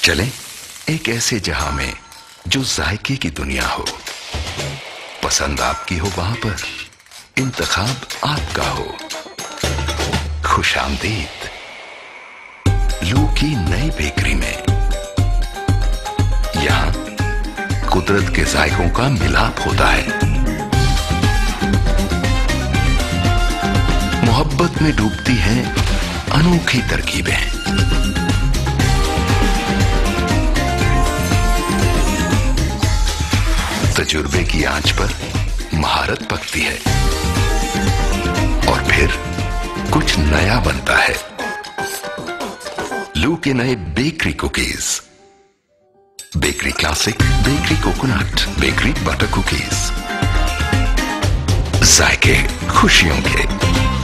चलें एक ऐसे जहां में जो जायके की दुनिया हो, पसंद आपकी हो वहां पर, इंतखाब आपका हो। खुशामदीद लू की नई बेकरी में। यहां कुदरत के जायकों का मिलाप होता है। मोहब्बत में डूबती हैं अनोखी तरकीबें। तजुर्बे की आंच पर महारत पकती है और फिर कुछ नया बनता है। लू के नए bakery cookies, bakery classic, bakery coconut, bakery butter cookies, जायके खुशियों के।